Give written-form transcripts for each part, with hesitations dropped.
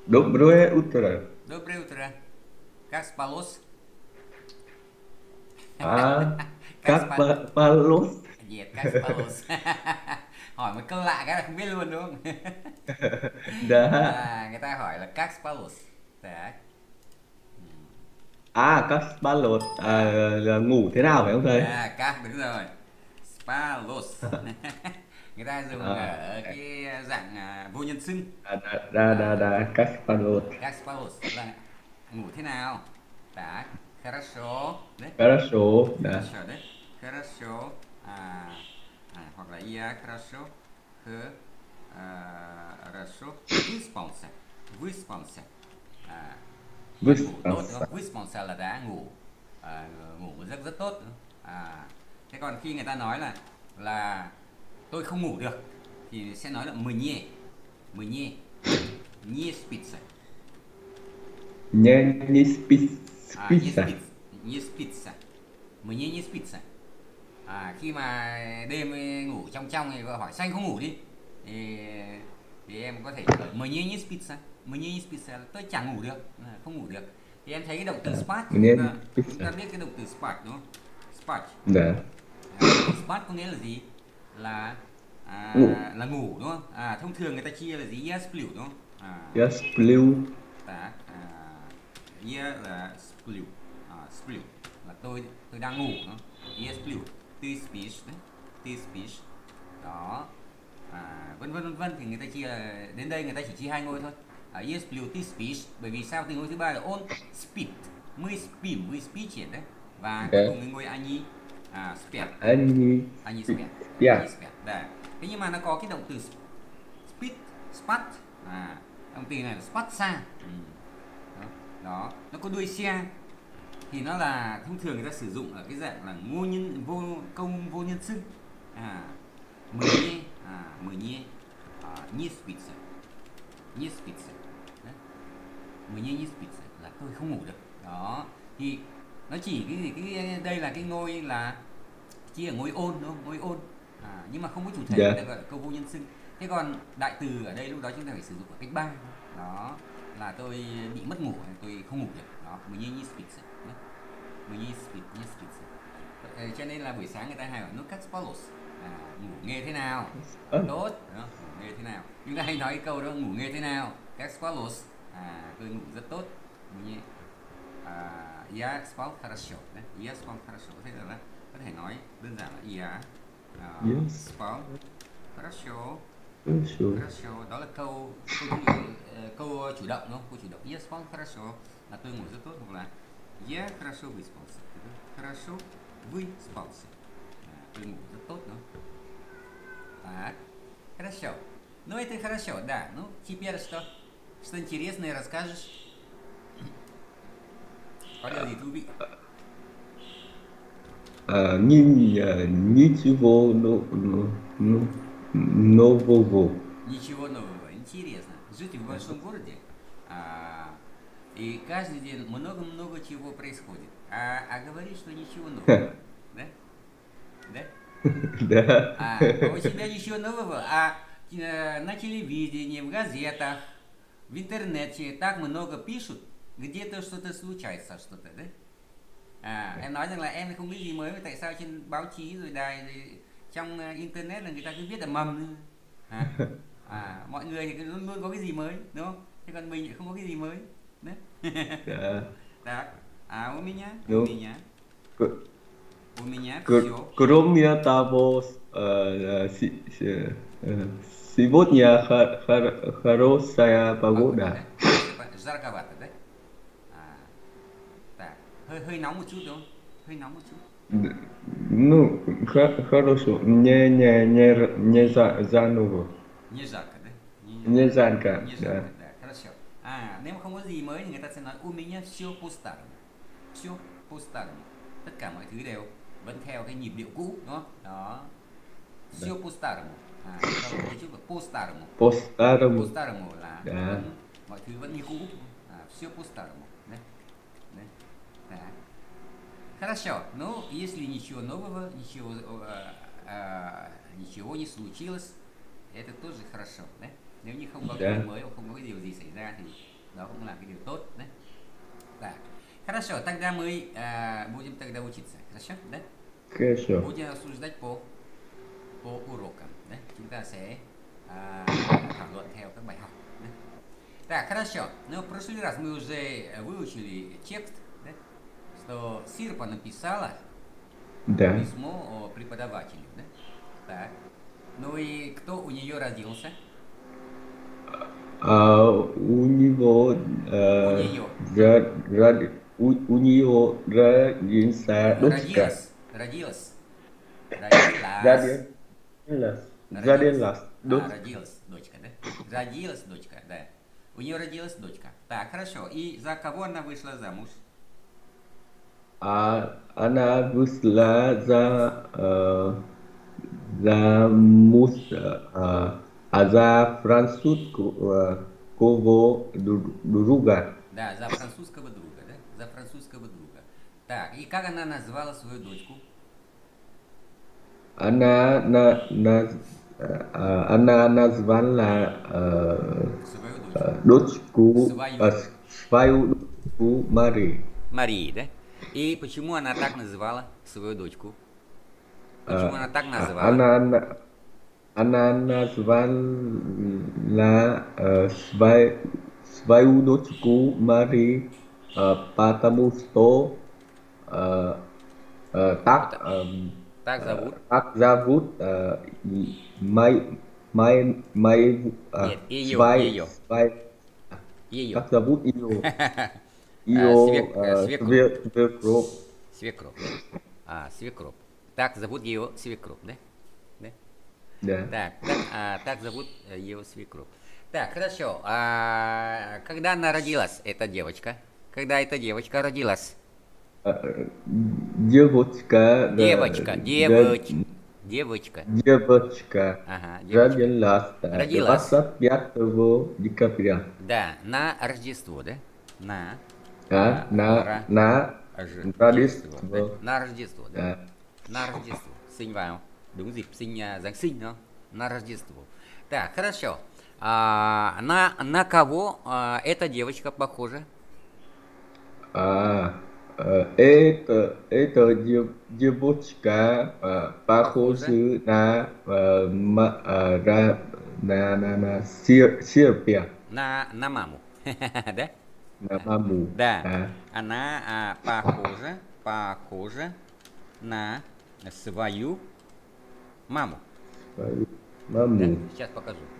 Доброе утро. Доброе утро. Как спалось? À, Как các спа... Palos. Нет, как спалось? Hỏi một câu lạ cái là không biết luôn đúng không? Đã. Người ta hỏi là các spalus. Đấy. À, các Palos. À, À, là ngủ thế nào phải không thầy? các đúng rồi. Spalus. Người ta dùng À, ở cái dạng vô nhân xưng. các Palos. Các spalus là ngủ thế nào? Đấy. Хорошо. Đấy. Хорошо. Đã. Хорошо đấy. Хорошо. Hoặc là я хорошо. Хорошо. Выспался. Выспался. À, là ngủ tốt đúng Выспался. không? Выспался là đã ngủ ngủ một giấc rất tốt đúng không? Thế còn khi người ta nói là tôi không ngủ được thì sẽ nói là мне не спится. Не Не спится. спится, не спится. Мне не спится. Khi mà đêm ngủ trong trong thì hỏi xanh không ngủ đi thì, thì em có thể trả lời мне не спится. Мне не спится là tôi chẳng ngủ được, không ngủ được. Thì em thấy cái động từ spart, Мне не chúng ta спится. biết cái động từ spart đúng không? Spart. Да. Động từ spart có nghĩa là gì? Là Ngủ. là ngủ đúng không? Thông thường người ta chia là gì? Я сплю đúng không? Я сплю. Так, я là sплю, sплю là tôi đang ngủ đó. Я сплю, ты спишь đấy, ты спишь. Đó. Vân vân thì người ta chia đến đây người ta chỉ chia hai ngôi thôi. Я сплю, ты спишь, bởi vì sao từ ngôi thứ ba là on spit, мы спим, вы спите đấy. Và cuối Да. cùng cái ngôi ani spät, Они ani spät, ani спят. spät. Đấy. Thế nhưng mà nó có cái động từ spit, spat, động từ này là spatsa. Đó, nó có đuôi xe thì nó là thông thường người ta sử dụng ở cái dạng là ngô nhân vô công vô nhân xưng. Мне мне не спится, не спится. Đấy. Мне не спится là tôi không ngủ được. Đó, thì nó chỉ cái gì, cái đây là cái ngôi là chia ở ngôi ôn đúng không? Ngôi ôn. Nhưng mà không có chủ thể, người ta Dạ. gọi là câu vô nhân xưng. Thế còn đại từ ở đây lúc đó chúng ta phải sử dụng ở cách ba. Đó là tôi bị mất ngủ, tôi không ngủ được. Đó, мне не спится. Мне не спится. Cho nên là buổi sáng người ta hay bảo ну как спалось, ngủ nghe thế nào? Ờ. Tốt, đúng không? Ngủ nghe thế nào? Chúng ta hay nói cái câu đó, ngủ nghe thế nào? Как спалось, tôi ngủ rất tốt. Мне я спал хорошо, đấy. Я спал хорошо. Thế là có thể nói đơn giản là я Yes. spal хорошо. Хорошо. Хорошо, đó là câu chủ động đúng không? Câu chủ động. Я спал хорошо là tôi ngủ rất tốt, hoặc là я хорошо выспался. Хорошо выспался. Tôi ngủ rất tốt đúng không? Так, хорошо. Ну это хорошо, да. Ну теперь что? Что интересное расскажешь? Có điều gì thú vị? Ничего нового. Ничего нового. Интересно. Жить в большом городе и каждый день много-много чего происходит. Говорит, что ничего нового. Да? Да? Да. А у тебя ничего нового? На телевидении, в газетах, в интернете так много пишут, где-то что-то случается, что-то, да? Em nói rằng là em không biết gì mới, tại sao trên báo chí rồi đài rồi trong internet là người ta cứ viết là mầm. À, mọi người thì luôn luôn có cái gì mới, đúng không? Thế còn mình lại không có cái gì mới. Đấy. Да. Так, у меня, у Ну, меня, к- у меня все. кроме того, э, сегодня хорошая Погода, погода. đấy. Жарковато, đấy. À, так, hơi nóng một chút đúng không? Hơi nóng một chút. Ну, хорошо. Не заново. Như жарко, đấy. Не жарко, Như да. жарко, да. Хорошо. Nếu mà không có gì mới thì người ta sẽ nói у меня все по-старому. Все по-старому. Tất cả mọi thứ đều vẫn theo cái nhịp điệu cũ, đúng không? Đó. Да. Все по-старому. Chúng ta có chút là по-старому. По-старому. По-старому là Да. vẫn mọi thứ vẫn như cũ. Все по-старому. Đấy. Đấy. Так. Хорошо. Ну, если ничего нового, ничего не случилось, это тоже хорошо, да? Nếu như không có cái gì Да. mới hoặc không có cái điều gì xảy ra thì Đó cũng là cái điều tốt đấy. Так. Хорошо, тогда мы будем тогда учиться. Хорошо? Да? Хорошо. Будем обсуждать по урокам. Да? Chúng ta sẽ thảo luận theo các bài học. Да? Так, хорошо. Ну, в прошлый раз мы уже выучили текст, да? Что Сирпа написала Да. письмо преподавателю. Да? Так. Ну и кто у нее родился? У него у нее родился дочка. Родилась. Родилась Дочка, да? Родилась дочка, да. У нее родилась дочка. Так, хорошо. И за кого она вышла замуж? Она вышла замуж за французского друга. Да, за французского друга, да? За французского друга. Так, и как она назвала свою дочку? Она назвала дочку свою дочку Мари. Марии, да? И почему она так называла свою дочку? Почему она так называла? Она назвала свою дочку Мари, потому что так зовут ее. Как зовут ее? Свекровь. Свекровь. Так зовут ее свекровь, да? Да. Так зовут ее свекровь. Так, хорошо. Когда она родилась, эта девочка? Когда эта девочка родилась? Девочка. Ага, родилась 25 декабря. Да, на Рождество, да? На Рождество. На Рождество, да. На Рождество. Sinh vào đúng dịp Giáng sinh đó. На Рождество. Так, хорошо. На кого эта девочка похожа? Эта девочка похожа на Серпия. На маму. Да? На маму. Да. Она похожа на свою маму. Маму. Да? Сейчас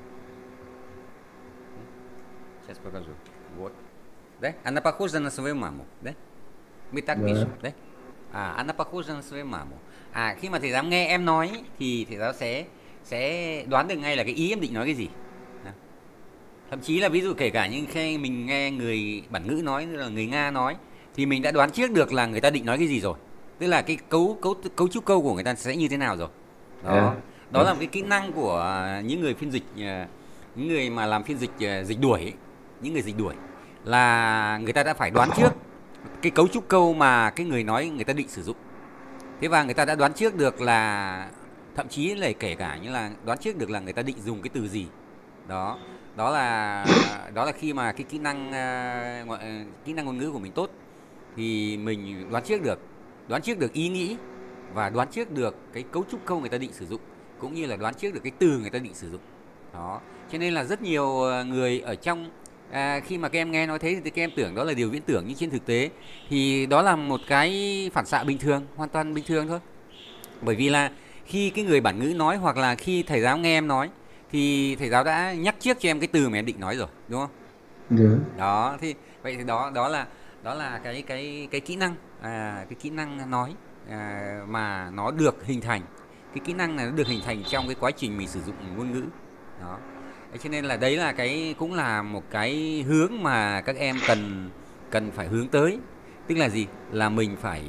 покажу. Вот. Да? Она похожа на свою маму, да? Мы так пишем, да? Она pохожа на свою маму. Khi mà thầy giáo nghe em nói thì thầy giáo sẽ đoán được ngay là cái ý em định nói cái gì. Thậm chí là ví dụ kể cả những khi mình nghe người bản ngữ nói, là người Nga nói, thì mình đã đoán trước được là người ta định nói cái gì rồi. Tức là cái cấu trúc câu của người ta sẽ như thế nào rồi. Đó là một cái kỹ năng của những người phiên dịch, những người mà làm phiên dịch dịch đuổi ấy, những người dịch đuổi, là người ta đã phải đoán trước cái cấu trúc câu mà cái người nói người ta định sử dụng. Thế và người ta đã đoán trước được là, thậm chí là kể cả như là đoán trước được là người ta định dùng cái từ gì. Đó là khi mà cái kỹ năng ngôn ngữ của mình tốt thì mình đoán trước được ý nghĩ và đoán trước được cái cấu trúc câu người ta định sử dụng, cũng như là đoán trước được cái từ người ta định sử dụng. Đó, cho nên là rất nhiều người ở trong khi mà các em nghe nói thế thì các em tưởng đó là điều viễn tưởng, nhưng trên thực tế thì đó là một cái phản xạ bình thường, hoàn toàn bình thường thôi. Bởi vì là khi cái người bản ngữ nói, hoặc là khi thầy giáo nghe em nói, thì thầy giáo đã nhắc trước cho em cái từ mà em định nói rồi, đúng không? Đó, thì vậy thì đó là cái kỹ năng, cái kỹ năng nói mà nó được hình thành. Cái kỹ năng này nó được hình thành trong cái quá trình mình sử dụng ngôn ngữ. Đó. Cho nên là đấy là cũng là một cái hướng mà các em cần phải hướng tới. Tức là gì? Là mình phải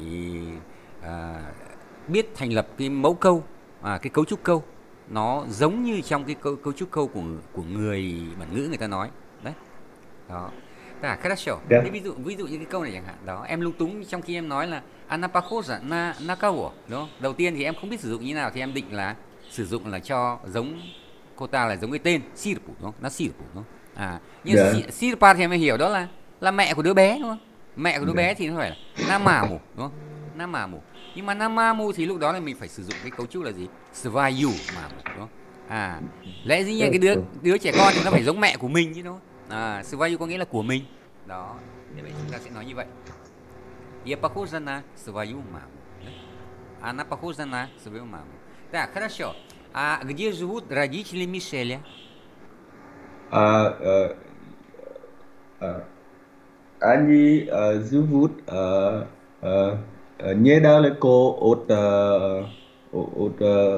biết thành lập cái mẫu câu, cái cấu trúc câu nó giống như trong cái cấu trúc câu của người bản ngữ người ta nói. Đấy. Đó. Хорошо. Thế ví dụ như cái câu này chẳng hạn, đó, em lung túng trong khi em nói là Она похожа на кого, đúng không? Đầu tiên thì em không biết sử dụng như thế nào, thì em định là sử dụng là cho giống cô ta là giống cái tên Sirpu, đúng không? Nó Sirpu, đúng không? Nhưng Dạ. Sirpa thì em hiểu đó là mẹ của đứa bé đúng không? Mẹ của đứa bé thì nó phải là Namamu đúng không? Namamu. Nhưng mà Namamu thì lúc đó là mình phải sử dụng cái cấu trúc là gì? Svayu mamu đúng không? Lẽ dĩ nhiên cái đứa trẻ con thì nó phải giống mẹ của mình chứ đúng không? Svayu có nghĩa là của mình. Đó. Thế vậy chúng ta sẽ nói như vậy. Я похожа на свою маму. Она похожа на свою маму. Так, хорошо. А где живут родители Мишеля? À, ờ, anh ấy giữ vút nhớ đã là cô ốt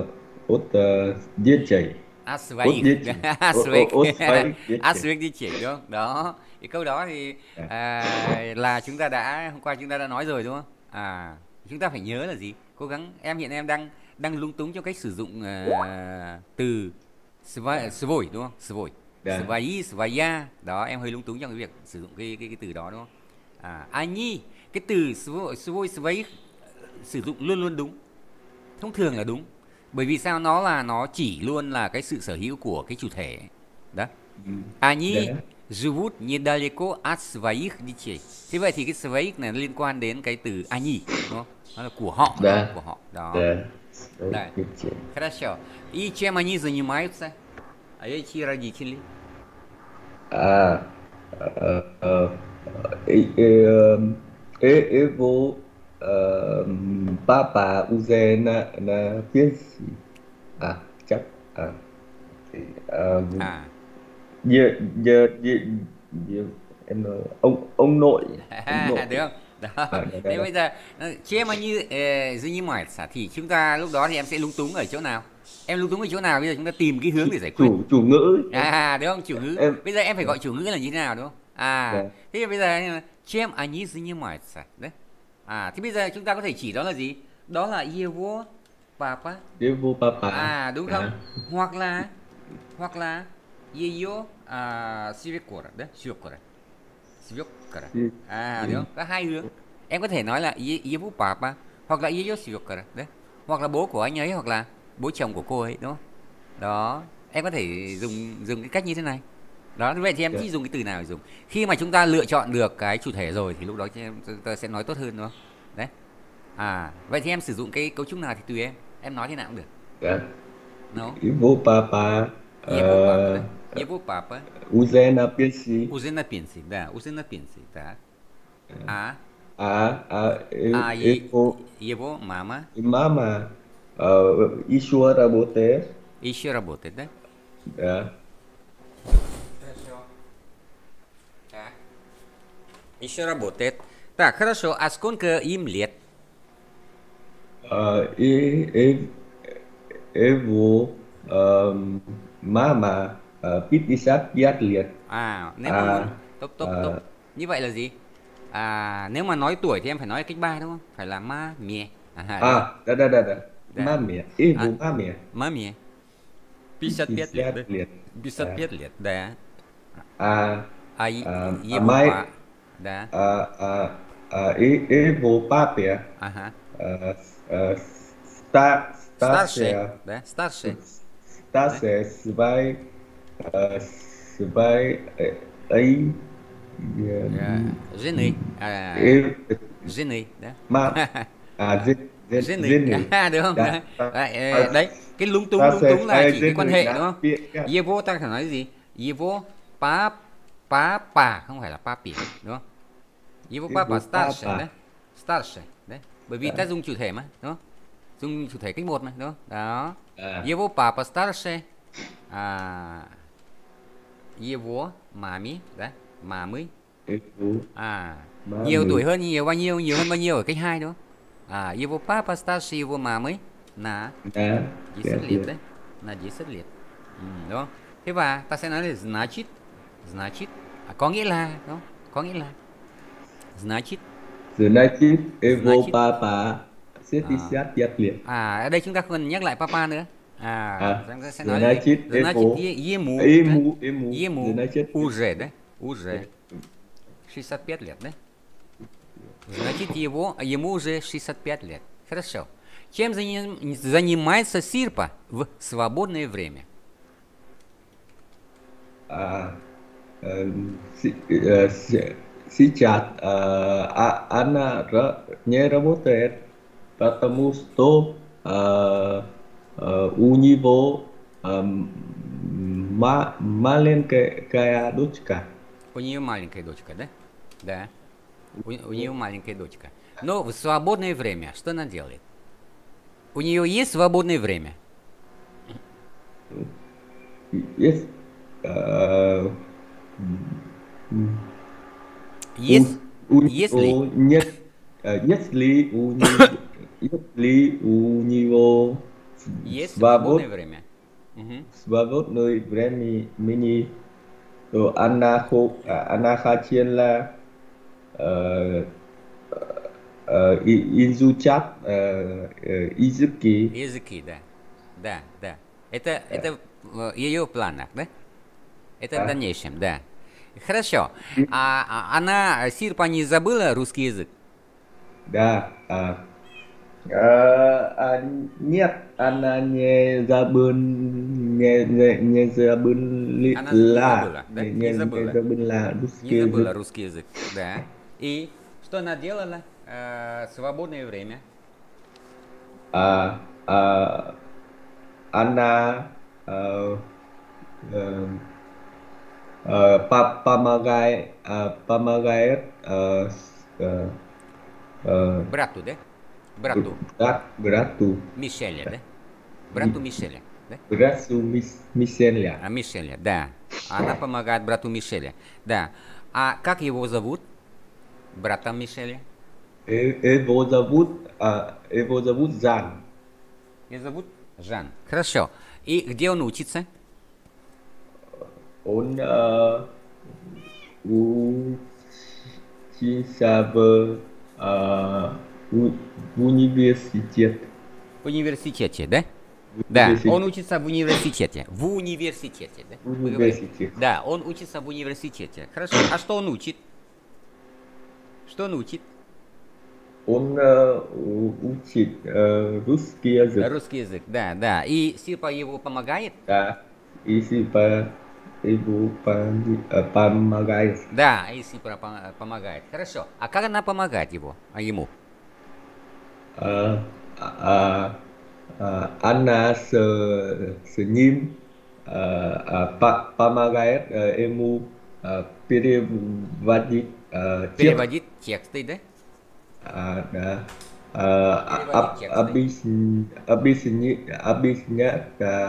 giết chạy ốt Своих. giết chạy Своих. ốt phải giết chạy. Своих địa chỉ đúng không? Đó. Cái câu đó thì À, là chúng ta đã hôm qua chúng ta đã nói rồi đúng không? Chúng ta phải nhớ là gì? Cố gắng hiện em đang lung túng trong cách sử dụng từ svoi đúng không? Svoi. dạ. Svai, svaya. Đó, em hơi lung túng trong cái việc sử dụng cái từ đó đúng không? Ani, cái từ svoi, svai sử dụng luôn luôn đúng. Thông thường là đúng. Bởi vì sao nó chỉ luôn là cái sự sở hữu của cái chủ thể. Đó. Они Dạ. живут недалеко от своих детей. Thế vậy thì cái своих này liên quan đến cái từ они đúng không? Nó là của họ đó, Dạ. của họ. Đó. Dạ. Да. Giết chạy. Хорошо. И чем они занимаются? А эти родители? À, e, e, evo papa uze na biết gì à chắc à thì À. giờ giờ giờ giờ em nói ông nội Được không? Đó. đây Thế đây bây giờ чем они занимаются thì chúng ta lúc đó thì em sẽ lúng túng ở chỗ nào? Em lúng túng ở chỗ nào bây giờ chúng ta tìm cái hướng để giải quyết. chủ ngữ Đúng không? Chủ ngữ. em Bây giờ em phải gọi chủ ngữ là như thế nào đúng không? dạ. Thế thì bây giờ чем они занимаются? Đấy. Thì bây giờ chúng ta có thể chỉ đó là gì? Đó là его papa. evo papa Đúng không? Hoặc là ее свекора, đấy, свекора. Свекора. Đúng không? Có hai hướng. Em có thể nói là его papa hoặc là ее свекора, đấy. Hoặc là bố của anh ấy hoặc là bố chồng của cô ấy đúng không? Đó, em có thể dùng cái cách như thế này. Đó, vậy thì em chỉ dùng cái từ nào để dùng. Khi mà chúng ta lựa chọn được cái chủ thể rồi thì lúc đó chúng ta sẽ nói tốt hơn đúng không? Đấy. Vậy thì em sử dụng cái cấu trúc nào thì tùy em. Em nói thế nào cũng được. Dạ. No. Evo papa Его папа, да? Его папа. uze na biết gì Уже на пенсии, да, уже на пенсии, так. А, evo его мама mama еще работает. еще работает, да? Да. Хорошо. Так. Еще работает. Так, хорошо. А сколько им лет? И его mama biết đi sát giác liệt. Nếu mà muốn tốt. Như vậy là gì? Nếu mà nói tuổi thì em phải nói cách 3 đúng không? Phải là ma mẹ. Да. Да. Маме. Его маме. Маме. 55 лет, да? 50 лет. 55 лет, да. А Его май па, да. его папе Ага. Старше, старше да? Старше. старше своей ấy Жены. Em Жены, да? ma Жены. Jenny Đúng không? đã Đấy, cái lúng túng là chỉ cái quan hệ đúng không? Его ta phải nói gì? Его papa không phải là papi đúng không? Его papa старше đấy. Старше đấy. Bởi vì ta dùng chủ thể mà, đúng không? Dùng chủ thể cách một mà, đúng không? Đó. Его papa старше. Его mami, đấy, mami. Nhiều tuổi hơn nhiều hơn bao nhiêu ở cách 2 đúng không? Его papa старше его mami na 10 лет đấy. Na 10 лет. Đúng không? Thế và ta sẽ nói là значит có nghĩa là, đúng không? Có nghĩa là значит его папа 65 лет. Ở đây chúng ta không cần nhắc lại papa nữa. Chúng ta sẽ nói là значит ему уже, да? Уже 65 лет, да? Значит, ему уже 65 лет. Хорошо. Чем занимается Сирпа в свободное время? Сейчас она не работает, потому что у него маленькая дочка. У нее маленькая дочка, да? Да. У нее маленькая дочка. Но в свободное время что она делает? У нее есть свободное время? Есть Есть? у Если? него нет, если у него Есть свободное свобод, время. Мгм. свободное времени, то она хотела э, изучать языки. Языки, да. Да, да. Это в ее планах, да? Это в Да. дальнейшем, да. Хорошо. Она, Сирпа, не забыла русский язык? Да. Нет, она не Она не забыла, да? Не не забыла. забыла Не русский язык. забыла русский язык, да. И что она делала в свободное время? А, а, она э, э, помогает э, Брату, да? Брату. брату, Мишеля, да? Брату Мишеля, да? брату Мишеля. Мишеля, да. Она помогает брату Мишеля, да. А как его зовут? Брата Мишеля? Его зовут Жан. Его зовут Жан. Хорошо. И где он учится? Он учится в университет. В университете, да? В Да, университете. он учится в университете. В университете, да? В Вы говорите? университете. Да, он учится в университете. Хорошо. А что он учит? Что он учит? Он учит русский язык. Русский язык, да, да. И Сирпа его помогает? Да. Если его помогает. Да, и Сирпа помогает. Хорошо. А как она помогает ему? А, а, Она с ним помогает ему переводить текст. Переводит тексты, да? Да. Переводить тексты. Объяснять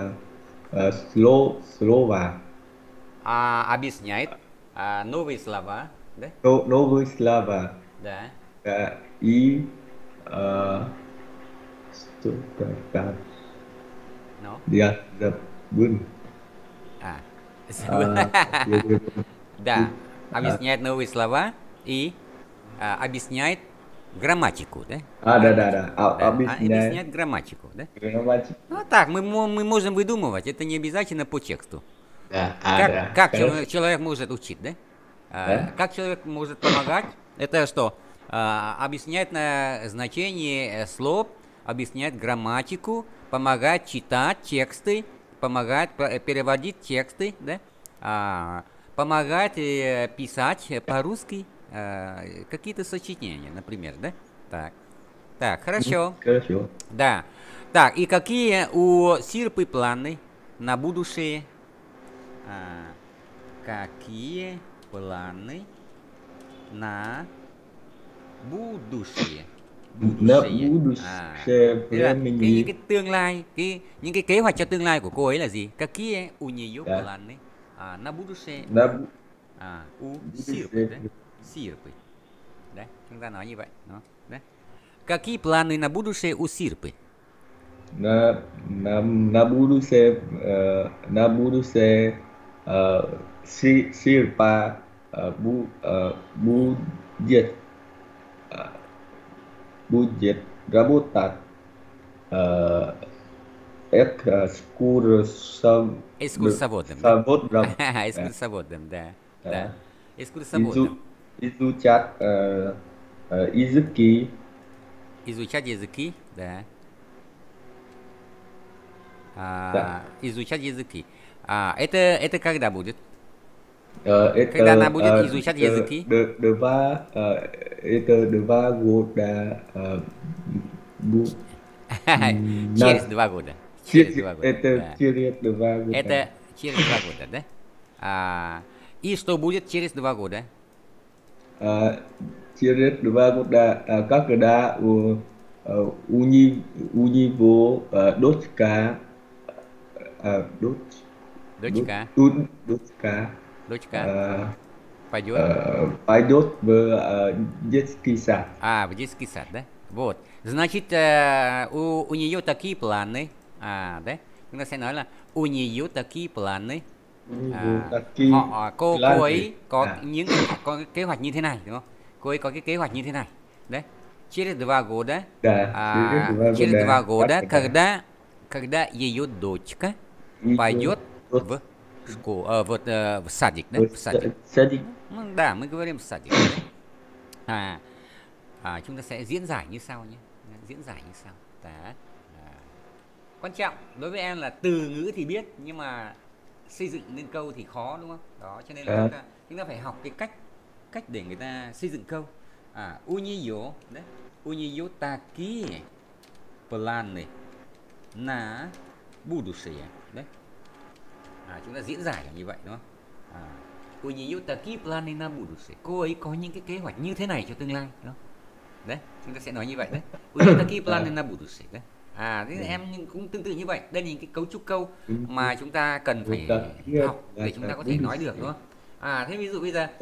слова. Объясняет новые слова, да? Новые слова. Да. И э, что-то там. Ну? Я забыл. А. Я забыл. Да. Объясняет новые слова и объясняет грамматику, да? Да. Да. Объясняет Объясняет грамматику, да? грамматику. Ну так, мы можем выдумывать, это не обязательно по тексту. Да. Как Хорошо. человек может учить, да? Да? Как человек может помогать? Это что? Объяснять значение слов, объяснять грамматику, помогать читать тексты, помогать переводить тексты, да? Помогать писать по-русски какие-то сочетания, например, да? Так, хорошо. Хорошо. Да. Так, и какие у Сирпы планы на будущее? Какие планы на будущее? На будущее времени. Những cái kế hoạch cho tương lai của cô ấy là gì? Какие у нее Да. планы на будущее? На У Сирпы, будущее. да? Сирпы. Да, chúng ta nói như vậy, đó. Да? Какие планы на будущее у Сирпы? На будущее Сирпа будет будет работать экскурсоводом. Экскурсоводом, да? Да. Экскурсоводом, да. Да. Да. Экскурсоводом. Изучать языки. Изучать языки, да. Да. Изучать языки. Это когда будет? Когда Это она будет изучать языки? это два года бу- Через нас 2 года. Через 2 года, это да. через 2 года. Это через 2 года, да? И что будет через 2 года? А, через 2 года, когда у него дочка, дочь, Дочка, дочка дочка э, пойдет. пойдет в детский сад. В детский сад, да? Вот. Значит, у нее такие планы. Да? Chúng ta sẽ nói là у нее такие планы. У него такие Cô планы. ấy có cái kế hoạch như thế này, đúng không? Cô ấy có cái kế hoạch như thế này. Đấy. Через 2 года. Да, через два Через 2 года, года, когда ее дочка ее пойдет дочь в школу, в садик, да? В в садик. садик. Ну, да, мы говорим садик. Да? Chúng ta sẽ diễn giải như sau nhé. Diễn giải như sau. Đấy. Quan trọng đối với em là từ ngữ thì biết nhưng mà xây dựng nên câu thì khó, đúng không? Đó, cho nên là chúng ta phải học cái cách để người ta xây dựng câu. У нее, đấy, у нее такие планы на будущее, đấy. Chúng ta diễn giải là như vậy, đúng không? У нее такие планы на будущее. Cô ấy có những cái kế hoạch như thế này cho tương lai, đúng không? Đấy, chúng ta sẽ nói như vậy đấy. У нее такие планы на будущее, đấy. Thế em cũng tương tự như vậy. Đây là những cái cấu trúc câu mà chúng ta cần phải học để chúng ta có thể nói được, đúng không? Thế ví dụ bây giờ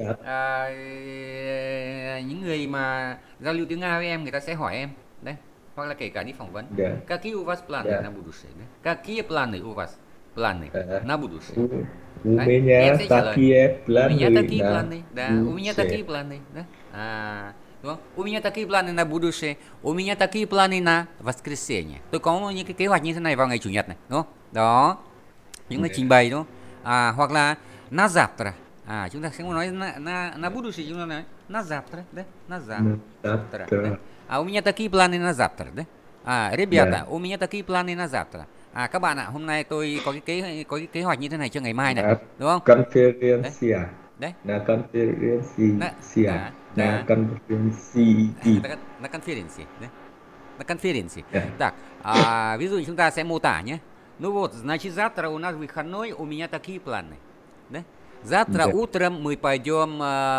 những người mà giao lưu tiếng Nga với em, người ta sẽ hỏi em đấy, hoặc là kể cả đi phỏng vấn. Какие у вас планы на будущее? Какие планы у вас? Планы на будущее. У меня такие У меня планы такие на планы, да. У меня такие будущее. планы, да. Đúng không? У меня такие планы на будущее. У меня такие планы на воскресенье. Tôi có những cái kế hoạch như thế này vào ngày chủ nhật này, đúng không? Đó. Những cái trình bày, đúng không? Hoặc là на завтра. Chúng ta sẽ nói на будущее, chúng ta nói на завтра, да? На завтра. Да? У меня такие планы на завтра, да? Ребята, у меня такие планы на завтра. Các bạn ạ, hôm nay tôi có cái kế hoạch như thế này cho ngày mai này, đúng không? Конференция. Đấy. На конференция. Да. На конференции. На конференции, да? На конференции. Так, ví dụ chúng ta sẽ mô tả nhé. Ну вот, значит, завтра у нас выходной, у меня такие планы. Да? Завтра утром мы пойдем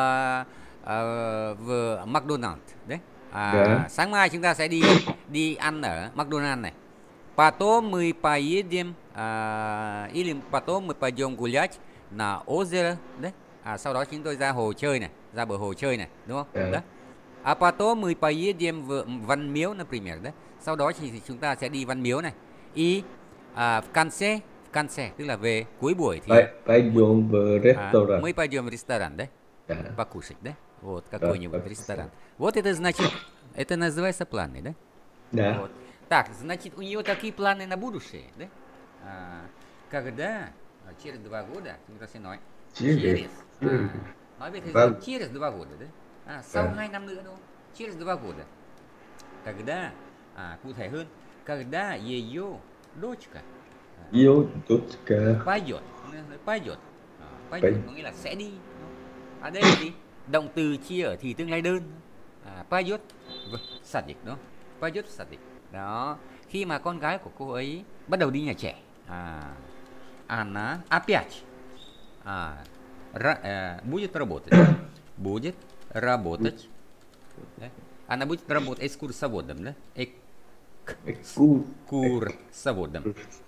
в Макдональд. Да? Sáng mai chúng ta sẽ đi ăn ở McDonald's này. Потом мы поедем, или потом мы пойдем гулять на озеро, да? Sau đó chúng tôi ra hồ chơi này, ra bờ hồ chơi này, đúng không? Đó. Потом мы поедем в Văn Miếu, например, да? Sau đó thì chúng ta sẽ đi Văn Miếu này. И в конце, tức là về cuối buổi thì Пойдем в ресторан. мы пойдем в ресторан, да? Покушать, да? Вот какой-нибудь ресторан. Вот это значит, это называется планы, да? Да. Вот. Так, значит, у нее такие планы на будущее, да? Когда через 2 года, chúng ta sẽ nói через. Nói về thời gian через 2 года, да? Sau 2 năm nữa, đúng không? Через 2 года. Когда, cụ thể hơn, когда ее дочка пойдет. Пойдет có nghĩa là sẽ đi. Ở đây là gì? Động từ chia ở thì tương lai đơn. Пойдет в садик, đúng không? Пойдет в садик. Đó. Khi mà con gái của cô ấy bắt đầu đi nhà trẻ, она опять будет работать. Будет работать. Да? Она будет работать экскурсоводом, да? Экскурсоводом.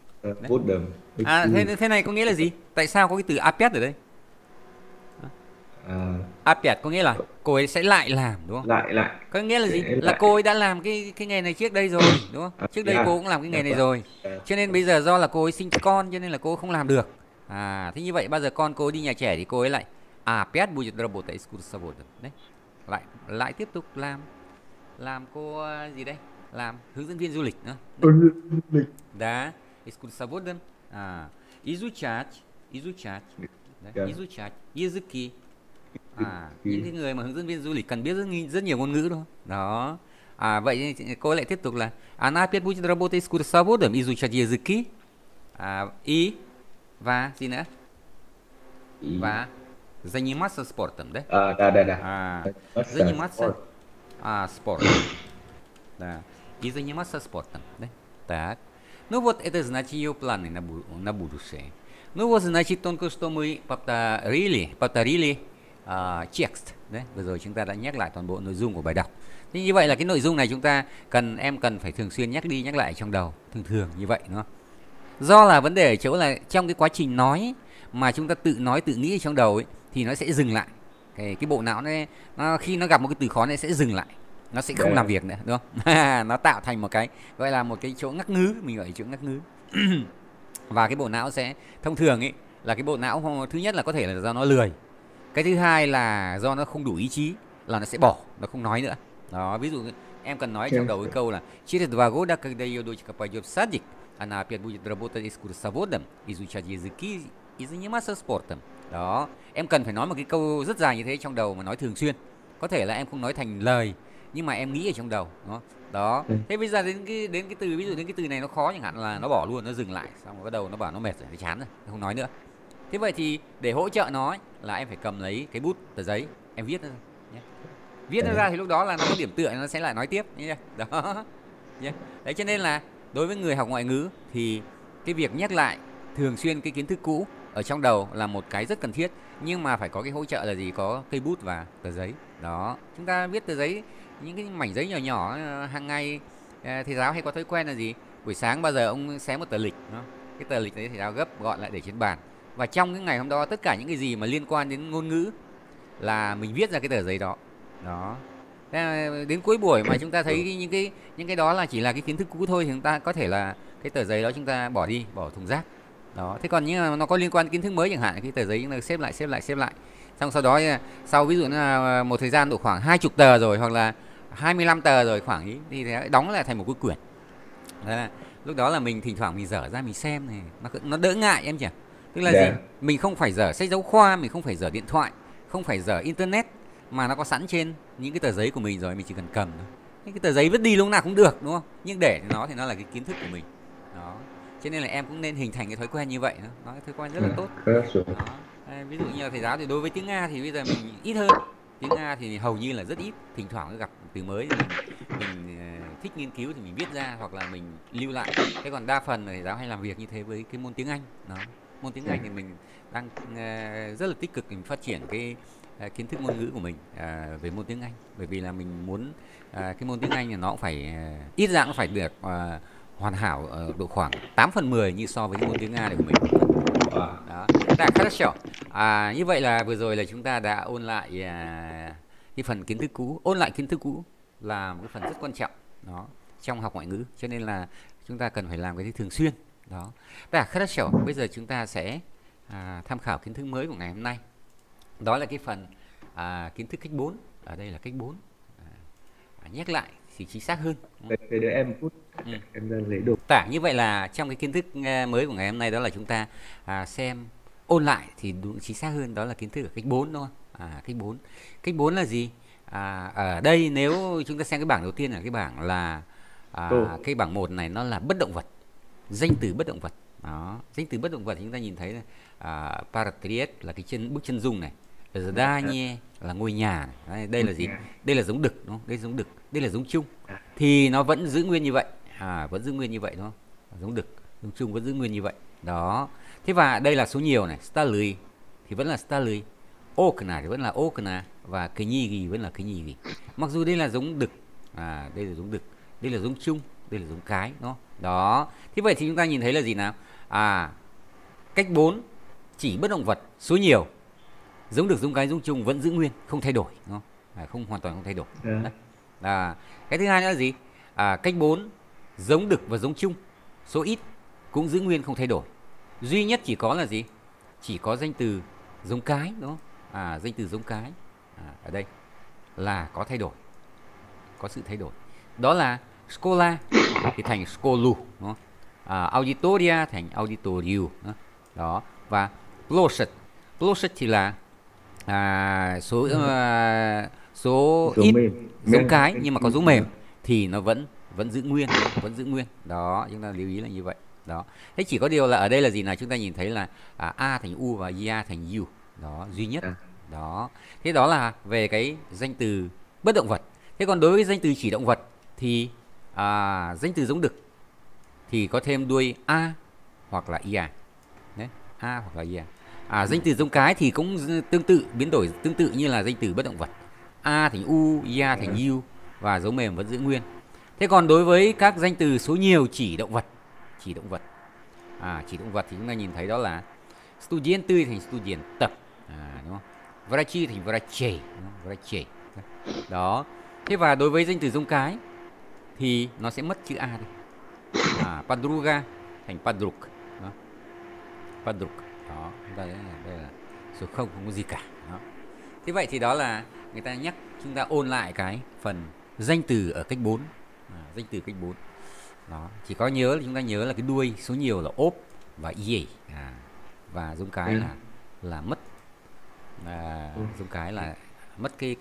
Thế này có nghĩa là gì? Tại sao có cái từ опять ở đây? Опять có nghĩa là cô ấy sẽ lại làm, đúng không? Lại. Có nghĩa là gì? Là cô ấy đã làm cái nghề này trước đây rồi, đúng không? Trước đây cô cũng làm cái nghề này rồi. Cho nên bây giờ do là cô ấy sinh con cho nên là cô không làm được. Thế như vậy bao giờ con cô ấy đi nhà trẻ thì cô ấy lại опять будет работать экскурсоводом. Đấy. Lại tiếp tục làm cô gì đây? Làm hướng dẫn viên du lịch nữa. Да, экскурсоводом. Изучать языки. Những cái người mà hướng dẫn viên du lịch cần biết rất nhiều ngôn ngữ, đúng không? Đó. Vậy cô lại tiếp tục là она опять будет работать экскурсоводом, изучать языки. И và gì nữa? Заниматься спортом, да? Да. Заниматься Спорт. спортом. Да. И заниматься спортом, да? Так. Ну вот это значит ее планы на будущее. Ну вот значит только что мы повторили text, đấy. Vừa rồi chúng ta đã nhắc lại toàn bộ nội dung của bài đọc. Thế như vậy là cái nội dung này em cần phải thường xuyên nhắc đi nhắc lại trong đầu, thường như vậy đúng không? Do là vấn đề ở chỗ là trong cái quá trình nói mà chúng ta tự nói tự nghĩ trong đầu ấy thì nó sẽ dừng lại. Cái bộ não nó khi nó gặp một cái từ khó nó sẽ dừng lại. Nó sẽ không làm việc nữa, đúng không? Nó tạo thành một cái gọi là một cái chỗ ngắc ngứ, mình gọi là chỗ ngắc ngứ. Và cái bộ não sẽ thông thường ấy là cái bộ não thứ nhất là có thể là do nó lười. Cái thứ hai là do nó không đủ ý chí là nó sẽ bỏ, nó không nói nữa. Đó, ví dụ em cần nói trong đầu cái câu là через 2 года, когда ее дочка пойдет в садик, она опять будет работать экскурсоводом, изучать языки и заниматься спортом. Đó, em cần phải nói một cái câu rất dài như thế trong đầu mà nói thường xuyên. Có thể là em không nói thành lời nhưng mà em nghĩ ở trong đầu, đúng không? Đó. Thế bây giờ đến cái từ, ví dụ đến cái từ này nó khó chẳng hạn là nó bỏ luôn, nó dừng lại, xong rồi bắt đầu nó bảo nó mệt rồi, nó chán rồi, nó không nói nữa. Thế vậy thì để hỗ trợ nó ấy, là em phải cầm lấy cái bút, tờ giấy, em viết nó ra nhé. Viết nó ra thì lúc đó là nó có điểm tựa, nó sẽ lại nói tiếp nhé. Đó. Nhé. Đấy, cho nên là đối với người học ngoại ngữ thì cái việc nhắc lại thường xuyên cái kiến thức cũ ở trong đầu là một cái rất cần thiết, nhưng mà phải có cái hỗ trợ là gì? Có cây bút và tờ giấy. Đó, chúng ta viết tờ giấy, những cái mảnh giấy nhỏ nhỏ hàng ngày. Thầy giáo hay có thói quen là gì? Buổi sáng bao giờ ông xé một tờ lịch, cái tờ lịch đấy thầy giáo gấp gọn lại để trên bàn, và trong cái ngày hôm đó tất cả những cái gì mà liên quan đến ngôn ngữ là mình viết ra cái tờ giấy đó. Đó. Đến cuối buổi mà chúng ta thấy những cái đó là chỉ là cái kiến thức cũ thôi thì chúng ta có thể là cái tờ giấy đó chúng ta bỏ đi, bỏ thùng rác. Đó. Thế còn nhưng mà nó có liên quan đến kiến thức mới chẳng hạn, cái tờ giấy chúng ta xếp lại. Xong sau đó sau ví dụ là một thời gian độ khoảng 20 tờ rồi hoặc là 25 tờ rồi khoảng ý thì đóng lại thành một cái quyển. Đó, lúc đó là mình thỉnh thoảng mình dở ra mình xem này, nó đỡ ngại em nhỉ? Tức là gì? Mình không phải dở sách giáo khoa, mình không phải dở điện thoại, không phải dở internet, mà nó có sẵn trên những cái tờ giấy của mình rồi, mình chỉ cần cầm thôi. Cái tờ giấy vứt đi lúc nào cũng được, đúng không? Nhưng để nó thì nó là cái kiến thức của mình. Đó. Cho nên là em cũng nên hình thành cái thói quen như vậy, nó cái thói quen rất là tốt. Đó. Ví dụ như là thầy giáo thì đối với tiếng Nga thì bây giờ mình ít hơn. Tiếng Nga thì hầu như là rất ít, thỉnh thoảng gặp từ mới thì mình thích nghiên cứu thì mình viết ra hoặc là mình lưu lại. Thế còn đa phần là thầy giáo hay làm việc như thế với cái môn tiếng Anh. Đó. Môn tiếng Anh thì mình đang rất là tích cực mình phát triển cái kiến thức ngôn ngữ của mình về môn tiếng Anh, bởi vì là mình muốn cái môn tiếng Anh thì nó cũng phải ít ra nó phải được hoàn hảo ở độ khoảng 8/10 như so với cái môn tiếng Nga này của mình. Đó. Хорошо. Như vậy là vừa rồi là chúng ta đã ôn lại cái phần kiến thức cũ. Ôn lại kiến thức cũ là một cái phần rất quan trọng đó trong học ngoại ngữ, cho nên là chúng ta cần phải làm cái thường xuyên. Đó. Хорошо. Bây giờ chúng ta sẽ tham khảo kiến thức mới của ngày hôm nay. Đó là cái phần kiến thức cách 4. Ở đây là cách 4. Nhắc lại thì chính xác hơn. Để em một phút, em đang lấy đồ. Như vậy là trong cái kiến thức mới của ngày hôm nay đó là chúng ta xem ôn lại thì đúng chính xác hơn, đó là kiến thức ở cách 4 thôi. Cách 4. Cách 4 là gì? Ở đây nếu chúng ta xem cái bảng đầu tiên là cái bảng là cái bảng 1 này nó là bất động vật. Danh từ bất động vật. Đó, danh từ bất động vật chúng ta nhìn thấy là portrait là cái bức chân dung này. Здание là ngôi nhà này. Đây là gì? Đây là giống đực, đúng không? Đây là giống đực, đây là giống chung. Thì nó vẫn giữ nguyên như vậy. Vẫn giữ nguyên như vậy, đúng không? Giống đực, giống chung vẫn giữ nguyên như vậy. Đó. Thế và đây là số nhiều này, stary thì vẫn là stary, okna thì vẫn là okna và kniги vẫn là kniги. Mặc dù đây là giống đực, đây là giống đực, đây là giống chung, đây là giống cái, đúng không? Đó. Thế vậy thì chúng ta nhìn thấy là gì nào? Cách 4 chỉ bất động vật, số nhiều, giống đực, giống cái, giống chung vẫn giữ nguyên, không thay đổi, đúng không? Không hoàn toàn không thay đổi. Cái thứ hai nữa là gì? Cách 4 giống đực và giống chung, số ít cũng giữ nguyên không thay đổi. Duy nhất chỉ có là gì? Chỉ có danh từ giống cái, đúng không? Danh từ giống cái ở đây là có thay đổi, có sự thay đổi. Đó là Scola thì thành Scolu, đúng không? Auditoria thành Auditoriu, đó. Và Ploshet thì là số ít giống cái nhưng mà có dấu mềm thì nó vẫn giữ nguyên, đó, chúng ta lưu ý là như vậy. Đó. Thế chỉ có điều là ở đây là gì nào, chúng ta nhìn thấy là A thành U và IA thành U. Đó, duy nhất Đó. Thế đó là về cái danh từ bất động vật. Thế còn đối với danh từ chỉ động vật thì danh từ giống đực thì có thêm đuôi a hoặc là ia. Đấy, a hoặc là ia. Danh từ giống cái thì cũng tương tự, biến đổi tương tự như là danh từ bất động vật. A thành u, ia thành u và dấu mềm vẫn giữ nguyên. Thế còn đối với các danh từ số nhiều chỉ động vật, chỉ động vật thì chúng ta nhìn thấy đó là studienты thành student tập, đúng không? Врачи thành врачей, врачей. Đó. Thế và đối với danh từ giống cái thì nó sẽ mất chữ a đi. Подруга thành подруг. Đó. Подруг. Đó, đây là số 0, không có gì cả. Đó. Thế vậy thì đó là người ta nhắc chúng ta ôn lại cái phần danh từ ở cách 4. Danh từ cách 4. Đó, chỉ có nhớ là chúng ta nhớ là cái đuôi số nhiều là ốp và ie, và giống cái là mất, giống cái là mất cái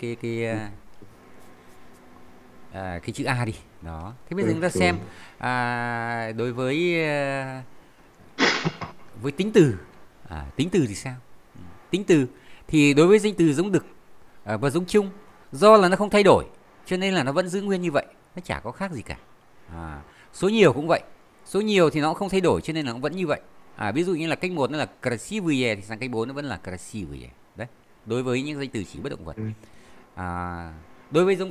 chữ a đi. Đó. Thế bây giờ chúng ta xem đối với tính từ. Tính từ thì sao? Tính từ thì đối với danh từ giống đực và giống chung, do là nó không thay đổi cho nên là nó vẫn giữ nguyên như vậy, nó chả có khác gì cả. Số nhiều cũng vậy, số nhiều thì nó cũng không thay đổi cho nên là nó vẫn như vậy. Ví dụ như là cách 1 nó là красивые thì sang cách 4 nó vẫn là красивые. Đấy, đối với những danh từ chỉ bất động vật. Đối với giống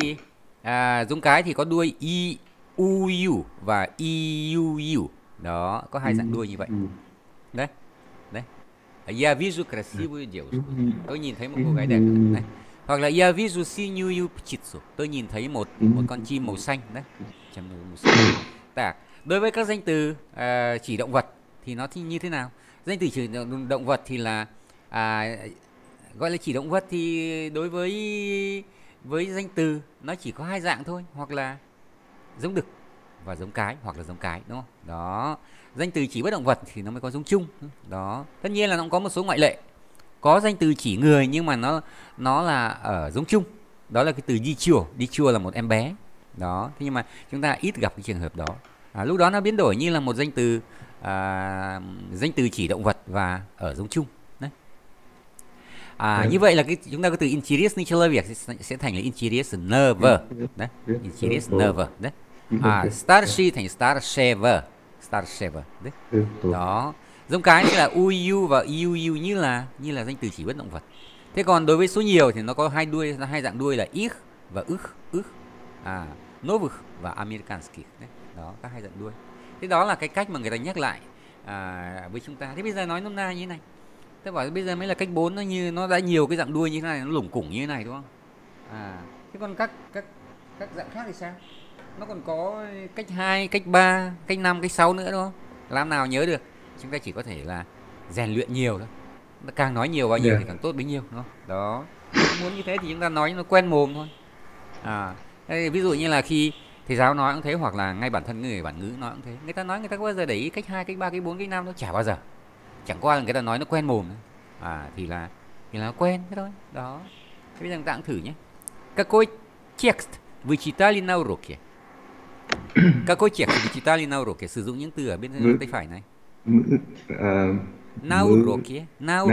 cái thì có đuôi i u u và i u u. Đó, có hai dạng đuôi như vậy. Đấy. Đấy. Я вижу красивую девушку. Tôi nhìn thấy một cô gái đẹp. Đấy. Hoặc là я вижу синюю птицу. Tôi nhìn thấy một con chim màu xanh. Đấy. Màu xanh. Đối với các danh từ chỉ động vật thì nó như thế nào? Danh từ chỉ động vật thì là gọi là chỉ động vật thì đối với danh từ nó chỉ có hai dạng thôi, hoặc là giống đực và giống cái, hoặc là giống cái, đúng không? Đó. Danh từ chỉ bất động vật thì nó mới có giống chung. Đó. Tất nhiên là nó cũng có một số ngoại lệ. Có danh từ chỉ người nhưng mà nó là ở giống chung. Đó là cái từ đi chùa là một em bé. Đó. Thế nhưng mà chúng ta ít gặp cái trường hợp đó. Lúc đó nó biến đổi như là một danh từ chỉ động vật và ở giống chung. Đấy. Như vậy là chúng ta có từ интересный человек sẽ thành là интересного. Đấy. Интересного. Đấy. Старший thành старшего. Đấy. Đó. Giống cái là uyu và iuu như là danh từ chỉ bất động vật. Thế còn đối với số nhiều thì nó có hai dạng đuôi là ich và ức. Новых và американских. Đấy. Đó, các hai dạng đuôi. Thế đó là cái cách mà người ta nhắc lại với chúng ta. Thế bây giờ nói nôm na như thế này. Thế bảo bây giờ mới là cách 4, nó đã nhiều cái dạng đuôi như thế này, nó lủng củng như thế này, đúng không? Thế còn các dạng khác thì sao? Nó còn có cách 2, cách 3, cách 5, cách 6 nữa, đúng không? Làm nào nhớ được. Chúng ta chỉ có thể là rèn luyện nhiều thôi. Càng nói nhiều bao nhiêu thì càng tốt bấy nhiêu, đúng không? Đó. Muốn như thế thì chúng ta nói nó quen mồm thôi. Ví dụ như là khi thầy giáo nói cũng thế, hoặc là ngay bản thân người bản ngữ nói cũng thế. Người ta nói người ta có bao giờ để ý cách 2, cách 3, cách 4, cách 5 đâu, chả bao giờ. Chẳng qua là người ta nói nó quen mồm. Thì là nó quen thế thôi. Đó. Thế bây giờ chúng ta cũng thử nhé. Какой текст вы читали на уроке? Какой текст вы читали на уроке? Sử dụng những từ ở bên tay phải này. На уроке. На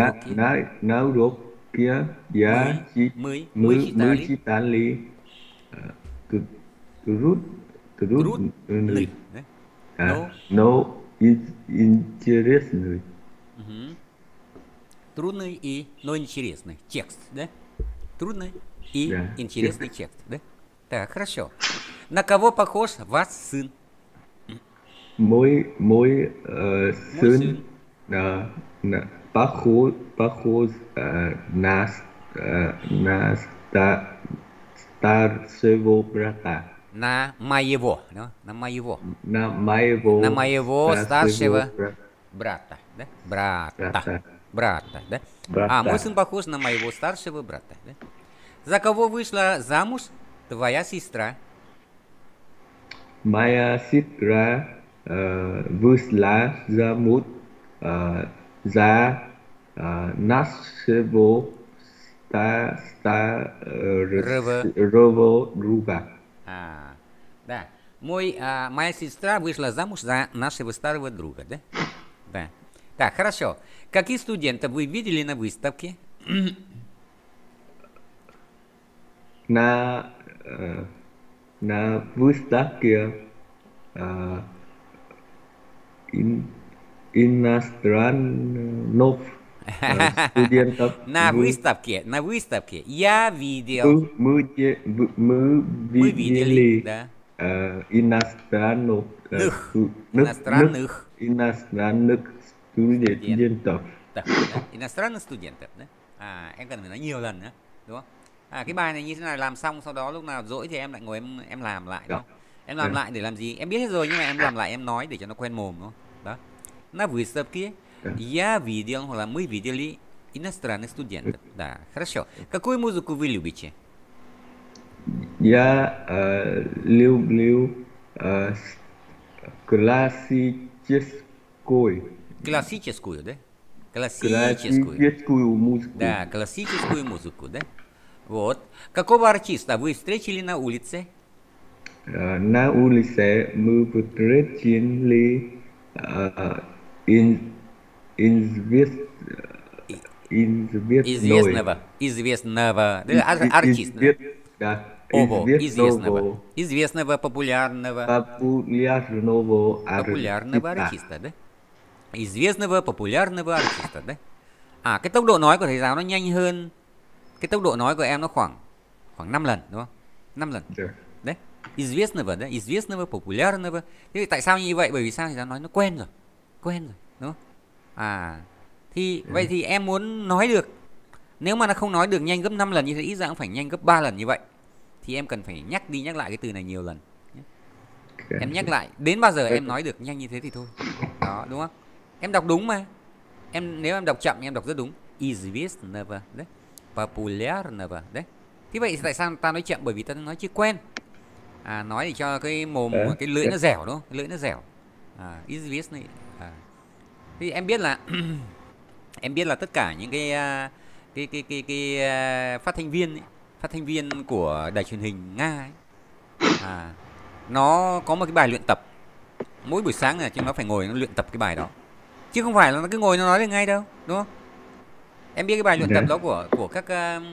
уроке мы читали трудный, но интересный. Трудный и но интересный текст, да? Трудный и интересный текст, да? Так, хорошо. На кого похож ваш сын? Мой сын похож на старшего брата. На моего, да? На моего. На моего старшего брата, да? Брата, да? Мой сын похож на моего старшего брата, да? За кого вышла замуж твоя сестра? Моя сестра вышла замуж за нашего старого друга. Да. Моя сестра вышла замуж за нашего старого друга, да? Да. Так, хорошо. Каких студентов вы видели на выставке? na na выставке uh, in иностранных студентов На выставке я видел. мы Мы видели, видели да. иностранных иностранных студентов. Да. Иностранных студентов, да. Em cần phải nói nhiều lần nữa, đúng không? Cái bài này như thế này làm xong, sau đó lúc nào rỗi thì em lại ngồi em làm lại, đúng không? Em làm lại để làm gì? Em biết hết rồi nhưng mà em làm lại em nói để cho nó quen mồm, đúng không? Đó. На выставке я видел, hoặc là мы видели иностранных студентов. Да, хорошо. Какую музыку вы любите? Я люблю классическую. Классическую, да? Классическую музыку. Да, классическую музыку, да? Вот. Какого артиста вы встретили на улице? На улице мы встретили известного, да, артиста. Да, известного, популярного артиста, да? Известного популярного артиста, да? Cái tốc độ nói của thầy giáo nó nhanh hơn. Cái tốc độ nói của em nó khoảng 5 lần, đúng không? 5 lần. Đấy. Известного, да? Известного, популярного. Thế tại sao như vậy? Bởi vì sao thầy giáo nói nó quen rồi, đúng không? Vậy thì em muốn nói được. Nếu mà nó không nói được nhanh gấp 5 lần như thế, ít ra cũng phải nhanh gấp 3 lần như vậy. Thì em cần phải nhắc đi nhắc lại cái từ này nhiều lần. Em nhắc lại, đến bao giờ em nói được nhanh như thế thì thôi. Đó, đúng không? Em đọc đúng mà. Nếu em đọc chậm em đọc rất đúng. Известного, đấy. Популярного, đấy. Thế vậy tại sao ta nói chậm? Bởi vì ta nói chưa quen. Nói để cho cái mồm, cái lưỡi nó dẻo, đúng không? Cái lưỡi nó dẻo. Известный. Thì em biết là em biết là tất cả những cái phát thanh viên của đài truyền hình Nga ấy, nó có một cái bài luyện tập mỗi buổi sáng là chúng nó phải ngồi nó luyện tập cái bài đó, chứ không phải là nó cứ ngồi nó nói được ngay đâu, đúng không? Em biết cái bài luyện tập đó của các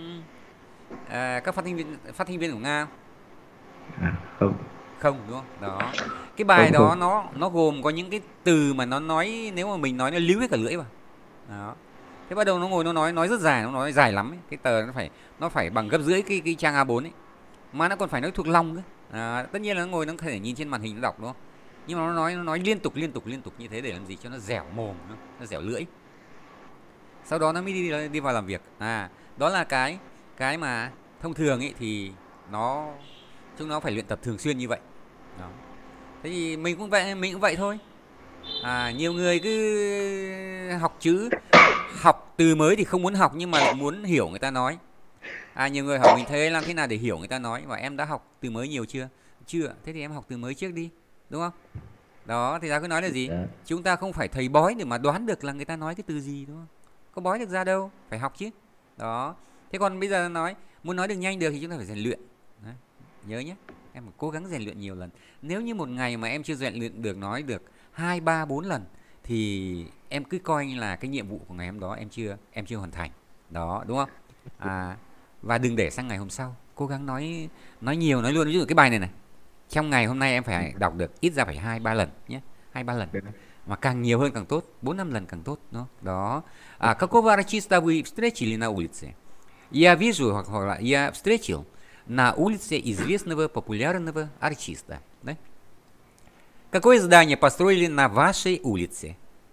phát thanh viên của Nga không? Không, đúng không? Đó, cái bài đó nó gồm có những cái từ mà nó nói, nếu mà mình nói nó líu hết cả lưỡi vào. Đó. Thế bắt đầu nó ngồi nó nói rất dài, nó nói dài lắm ấy. Cái tờ nó phải bằng gấp rưỡi cái trang A4 ấy. Mà nó còn phải nói thuộc lòng nữa. Tất nhiên là nó ngồi nó có thể nhìn trên màn hình nó đọc, đúng không? Nhưng mà nó nói liên tục như thế để làm gì? Cho nó dẻo mồm, nó dẻo lưỡi. Sau đó nó mới đi vào làm việc. Đó là cái mà thông thường ấy thì chúng nó phải luyện tập thường xuyên như vậy. Đó. Thế thì mình cũng vậy thôi. Nhiều người cứ học chữ, học từ mới thì không muốn học nhưng mà lại muốn hiểu người ta nói. Nhiều người hỏi mình thấy làm thế nào để hiểu người ta nói, và em đã học từ mới nhiều chưa? Chưa. Thế thì em học từ mới trước đi, đúng không? Đó, thì ta cứ nói là gì? Chúng ta không phải thầy bói để mà đoán được là người ta nói cái từ gì, đúng không? Có bói được ra đâu, phải học chứ. Đó. Thế còn bây giờ muốn nói được nhanh được thì chúng ta phải rèn luyện. Đấy. Nhớ nhé, em phải cố gắng rèn luyện nhiều lần. Nếu như một ngày mà em chưa rèn luyện được nói được 2, 3, 4 lần thì em cứ coi như là cái nhiệm vụ của ngày hôm đó em chưa hoàn thành. Đó, đúng không? Và đừng để sang ngày hôm sau. Cố gắng nói nhiều, nói luôn. Ví dụ cái bài này trong ngày hôm nay em phải đọc được ít ra phải 2, 3 lần nhé. 2, 3 lần. Mà càng nhiều hơn càng tốt, 4, 5 lần càng tốt. Đó. Какого артиста вы встретили на улице? Я вижу, hoặc là я встретил на улице известного популярного артиста. Да? Какое здание построили на вашей улице?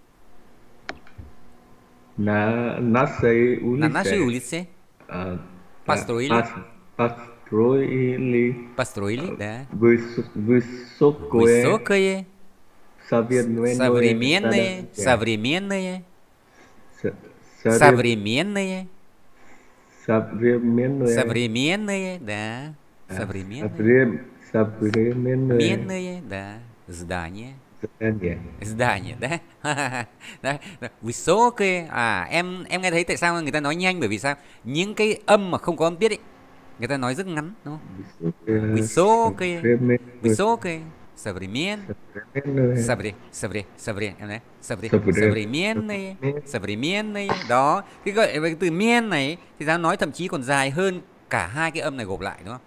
На нашей улице. На нашей улице. Построили. Построили, да. Высокое. Современное. Да. Современное, да. Здание, да. Đấy. Высокое. Em nghe thấy tại sao người ta nói nhanh? Bởi vì sao? Những cái âm mà không có âm tiết ấy, người ta nói rất ngắn, đúng không? Высокое. Современное. Đó. Cái gợi với cái từ miên này thì ta nói thậm chí còn dài hơn cả hai cái âm này gộp lại đúng không?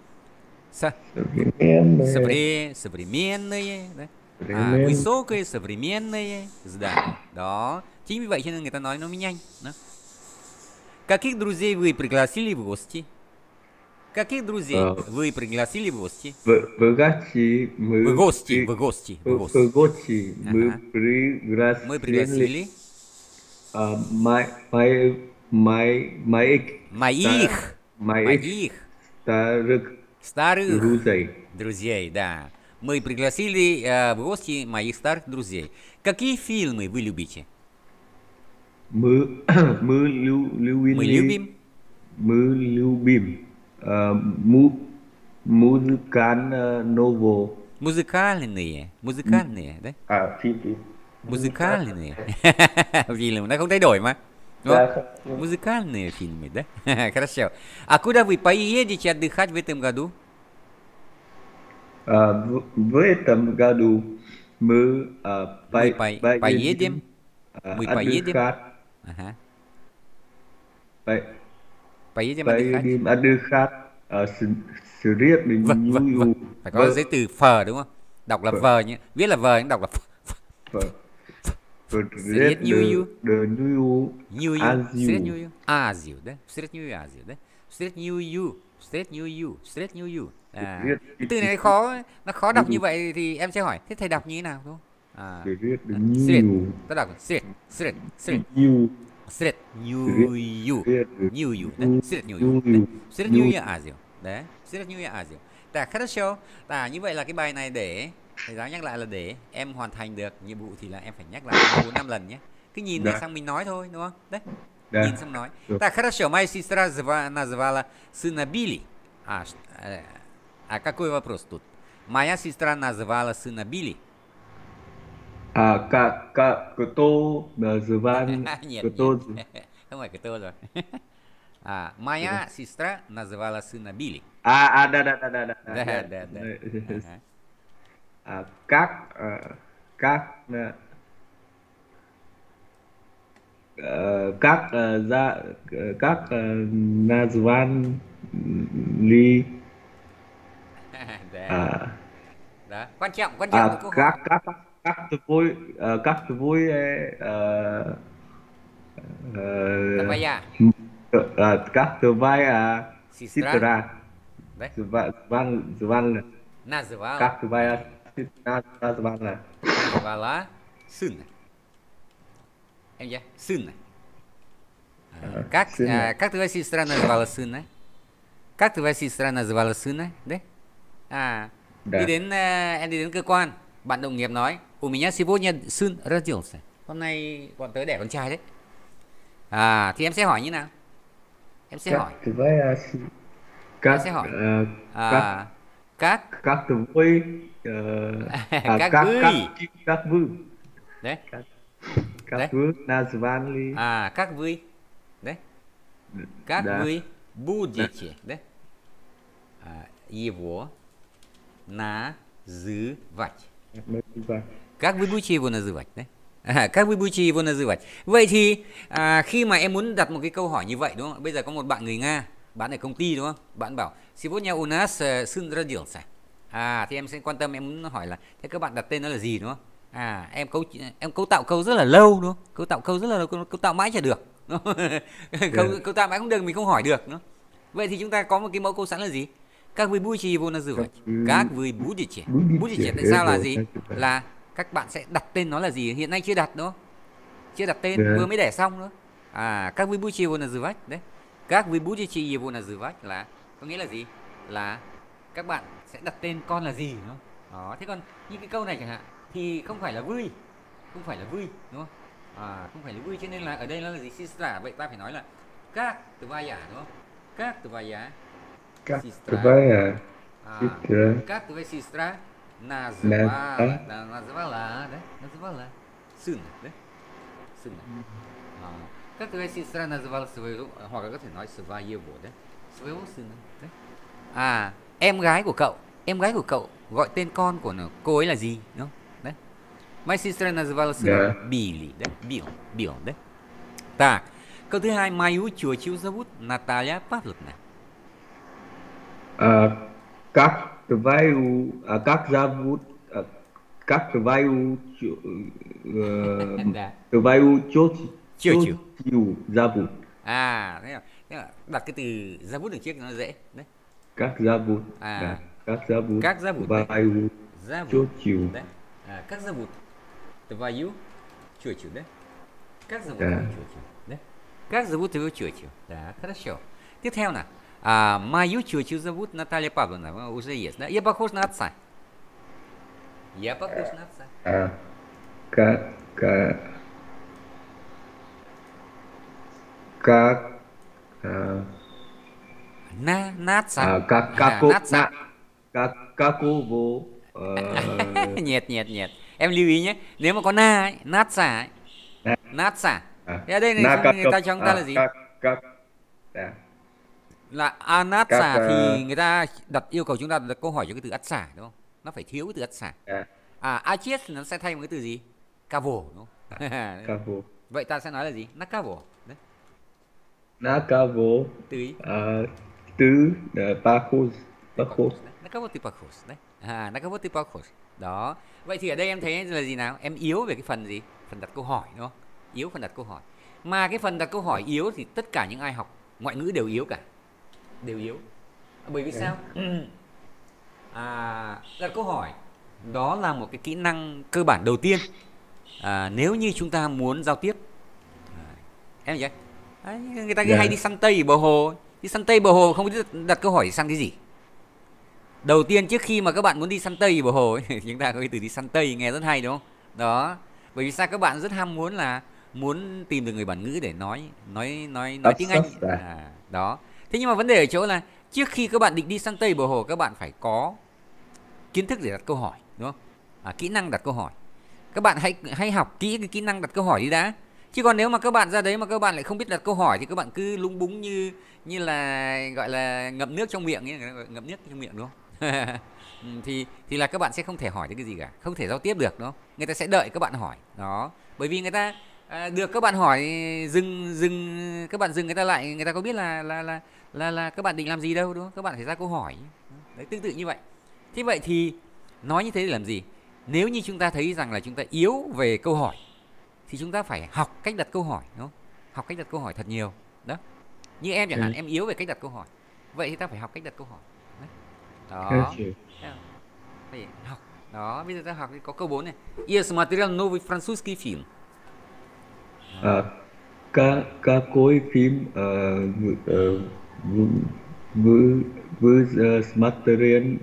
Современные, đấy. Высокое, современное здание. Đó. Chính vì vậy cho nên người ta nói nó mới nhanh. Đó. Каких друзей вы пригласили в гости? Каких друзей вы пригласили в гости? В гости В гости, в гости, в гости. В гости мы Мы пригласили моих старых друзей, да. Мы пригласили в гости моих старых друзей. Какие фильмы вы любите? Мы любим музыкальные, да? Фильмы. Музыкальные. Фильмы, nó không thay đổi mà. Đúng không? Музыкальные фильмы, да? Хорошо. А куда вы поедете отдыхать в этом году? В этом году мы поедем. Мы поедем. Ага. Поедем отдыхать vâng. Phải có giấy từ phờ đúng không? Đọc là vờ nhé. Viết là vờ nhưng đọc là Среднюю Азию, да? Среднюю Азию, да? Среднюю. Cái từ này nó khó đọc như vậy thì em sẽ hỏi thế thầy đọc như thế nào đúng không? Ta đọc Среднюю Азию. Đấy, Среднюю Азию. Хорошо. Như vậy là cái bài này để thầy giáo nhắc lại là để em hoàn thành được nhiệm vụ thì là em phải nhắc lại 4-5 lần nhé. Cứ nhìn này xong mình nói thôi đúng không? Đấy. Nhìn xong nói. Хорошо. Моя сестра назвала сына Билли. Какой вопрос тут? Моя сестра назвала сына Билли. Кто называл? Нет. Không phải кто rồi. Моя сестра назвала сына Билли. Да. Как назвали đó. Quan trọng câu hỏi. Các твой Твоя как твоя сестра назвала как твоя сестра назвала сына. Em nhé, сына. Как твоя сестра назвала сына? Как твоя сестра назвала сына? Đấy. Em đi đến cơ quan, bạn đồng nghiệp nói, у меня сегодня сын родился. Hôm nay bọn tớ đẻ con trai đấy. Thì em sẽ hỏi như nào? Em sẽ hỏi. Các tvой các вы. Đấy. Các вы назвали. Các вы. Đấy. Các вы будете, đấy. Его называть. Các вы будете его называть, đấy. Các вы будете его называть. Vậy thì khi mà em muốn đặt một cái câu hỏi như vậy đúng không? Bây giờ có một bạn người Nga, bạn ở công ty đúng không? Bạn bảo сегодня у нас сын родился. Thì em sẽ quan tâm, em muốn hỏi là thế các bạn đặt tên nó là gì đúng không? Em cấu tạo câu rất là lâu đúng không? Cấu tạo câu rất là lâu, cấu tạo mãi chả được. Cấu tạo mãi không được, mình không hỏi được nữa. Vậy thì chúng ta có một cái mẫu câu sẵn là gì? Các вы будете его называть. Các вы будете. Будете tại sao là gì? Là các bạn sẽ đặt tên nó là gì? Hiện nay chưa đặt đúng không? Chưa đặt tên, vừa mới đẻ xong nữa. Các вы будете его называть. Đấy. Các вы будете его называть là có nghĩa là gì? Là các bạn sẽ đặt tên con là gì đúng không? Đó, thế còn như cái câu này chẳng hạn thì không phải là vui. Không phải là vui đúng không? Không phải là vui cho nên là ở đây nó là gì? Sestra. Vậy ta phải nói là các твоя đúng không? Các твоя сестра. Как твоя сестра назвала сына, да? Сына. Как твоя сестра назвала своего, hoặc là có thể nói своего, да? Своего сына, đấy. Em gái của cậu gọi tên con của cô ấy là gì, đúng không? Đấy. Моя сестра назвала сына Билли, да? Билл, да? Так. Câu thứ hai, мою тетю зовут Наталья Павловна. Ờ, các tvaju, các zavut, các tvaju, Đã. tvaju Chưa chịu. chociu zavut, Thế là đặt cái từ ra bút đằng trước nó dễ đấy. các zavut, À, các zavut, các ra bút đấy, tvaju ra bút chociu, đấy. Các ra bút твою чёчу, да? Как зовут Да. твою тетю? Да? Как зовут твою тетю? Да, хорошо. Tiếp theo nào. Мою тетю зовут Наталья Павловна. Уже есть, да? Я похож на отца. Я похож на отца. các các các На отца. các На cô отца. các cô vô Нет, нет, нет. Em lưu ý nhé. Nếu mà có na ấy, nát xả ấy. Nát xả. Thế ở đây này na các người ta cho chúng ta là gì? các Là nát các xả thì người ta đặt yêu cầu chúng ta đặt câu hỏi cho cái từ ắt xả đúng không? Nó phải thiếu cái từ ắt xả. Achies thì nó sẽ thay một cái từ gì? Cavo đúng không? cavo. Vậy ta sẽ nói là gì? Nakavo. Đấy. Nakavo. Từ ý. Từ Pacos. Nakavo từ Pacos. Đấy. Nakavo từ Pacos. Đó. Vậy thì ở đây em thấy là gì nào? Em yếu về cái phần gì? Phần đặt câu hỏi đúng không? Yếu phần đặt câu hỏi. Mà cái phần đặt câu hỏi yếu thì tất cả những ai học ngoại ngữ đều yếu cả. Đều yếu. Bởi vì sao? Đặt câu hỏi đó là một cái kỹ năng cơ bản đầu tiên nếu như chúng ta muốn giao tiếp. Em hiểu chưa? Người ta hay đi săn tây ở bờ hồ. Đi săn tây bờ hồ không biết đặt câu hỏi thì săn cái gì. Đầu tiên trước khi mà các bạn muốn đi săn tây bờ hồ ấy, chúng ta có cái từ đi săn tây nghe rất hay đúng không? Đó. Bởi vì sao các bạn rất ham muốn là muốn tìm được người bản ngữ để nói tiếng Anh. Đó. Thế nhưng mà vấn đề ở chỗ là trước khi các bạn định đi săn tây bờ hồ, các bạn phải có kiến thức để đặt câu hỏi, đúng không? Kỹ năng đặt câu hỏi. Các bạn hãy học kỹ cái kỹ năng đặt câu hỏi đi đã. Chứ còn nếu mà các bạn ra đấy mà các bạn lại không biết đặt câu hỏi thì các bạn cứ lúng búng như là gọi là ngậm nước trong miệng ấy, ngậm nước trong miệng đúng không? thì là các bạn sẽ không thể hỏi được cái gì cả, không thể giao tiếp được đúng không? Người ta sẽ đợi các bạn hỏi. Đó. Bởi vì người ta được các bạn hỏi dừng các bạn dừng người ta lại, người ta có biết là các bạn định làm gì đâu đúng không? Các bạn phải ra câu hỏi. Đấy, tương tự như vậy. Thế vậy thì nói như thế để làm gì? Nếu như chúng ta thấy rằng là chúng ta yếu về câu hỏi thì chúng ta phải học cách đặt câu hỏi, đúng không? Học cách đặt câu hỏi thật nhiều. Đó. Như em chẳng hạn, em yếu về cách đặt câu hỏi. Vậy thì ta phải học cách đặt câu hỏi. Đấy. Đó. Phải học. Đó, bây giờ ta học có câu 4 này. Я смотрел новый французский фильм. Какой фильм вы смотрели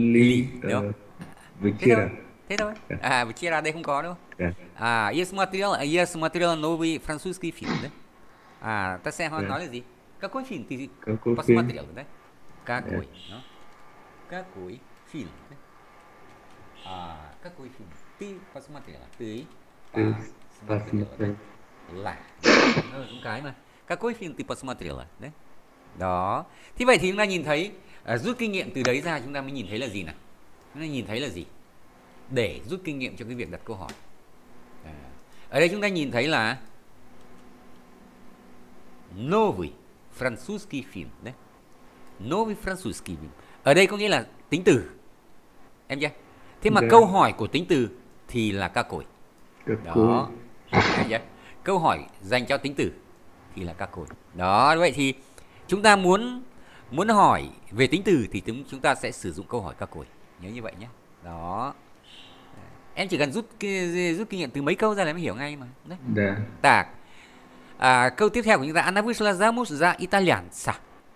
вчера? Thế thôi. Вчера đây không có đâu. Я смотрел новый французский фильм, đấy. Ta sẽ nói là gì? Какой фильм ты посмотрел, đấy? Какой, no? Какой фильм, đấy. Какой фильм ты посмотрела? Ты посмотрела, đấy. Là những cái mà какой фильм ты посмотрела, đấy. Đó. Thế vậy thì chúng ta nhìn thấy rút kinh nghiệm từ đấy ra, chúng ta mới nhìn thấy là gì nào? Chúng ta nhìn thấy là gì? Để rút kinh nghiệm cho cái việc đặt câu hỏi. Ở đây chúng ta nhìn thấy là новый французский фильм, đấy. Новый французский фильм. Ở đây có nghĩa là tính từ. Em chưa? Thế mà câu hỏi của tính từ thì là какой. Đó. Câu hỏi dành cho tính từ thì là какой. Đó, vậy thì chúng ta muốn hỏi về tính từ thì chúng ta sẽ sử dụng câu hỏi какой. Nhớ như vậy nhé. Đó. Em chỉ cần rút kinh nghiệm từ mấy câu ra là em hiểu ngay mà. Đấy. Так. Câu tiếp theo của chúng ta, Она вышла замуж за итальянца.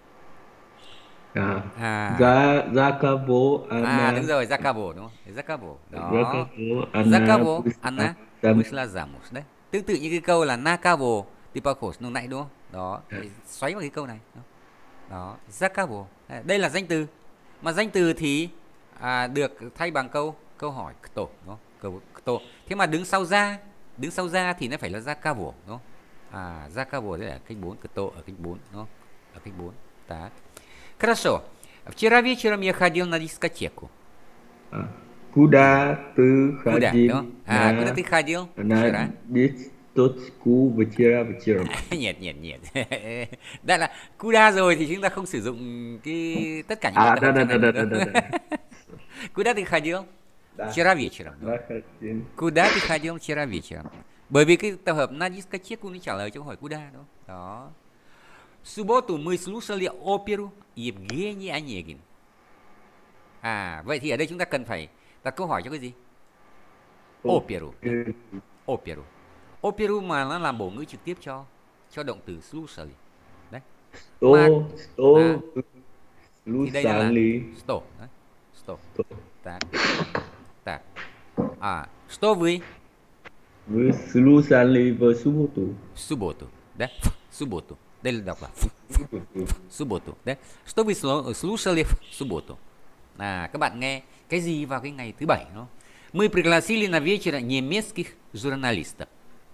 За кого она? Đúng rồi, за кого đúng không? За кого. Đó. За кого она вышла замуж. Đấy. Tương tự như cái câu là на кого ты похож lúc nãy đúng không? Đó. Xoáy vào cái câu này. Đó. За кого. Đây là danh từ. Mà danh từ thì được thay bằng câu hỏi кто, đúng không? Câu кто. Thế mà đứng sau ra thì nó phải là за кого, đúng không? За кого đây là cách 4, кто ở cách 4, đúng không? Ở cách 4. Так. Хорошо. Вчера вечером я ходил на дискотеку. Куда ты ходил? Куда ты ходил вчера? Точку вечера вечером. Nhiệt nhiệt nhiệt. Đây là Kuda rồi thì chúng ta không sử dụng tất cả những À, từ да, hậu да, trong này да, nữa да, đâu. да, да, да. Куда ты ходил? Да. Вчера вечером. Đúng. Да, хотим. Куда ты ходил вчера вечером? Bởi vì cái tập hợp на дискотеку nó trả lời cho câu hỏi Kuda đó. Đó. В субботу мы слушали оперу Евгений Онегин. Vậy thì ở đây chúng ta cần phải đặt câu hỏi cho cái gì? Operu. Operu. Operu mà nó làm bổ ngữ trực tiếp cho động từ слушали. Đấy. Что Thì đây là слушали. что. Đấy. Что. Так. Так. Что вы? Вы слушали в субботу. В субботу. Да? В субботу. Đây là đọc là субботу. Đấy. Что вы слушали в субботу? Các bạn nghe cái gì vào cái ngày thứ bảy, đúng không? Мы пригласили на вечер немецких журналистов.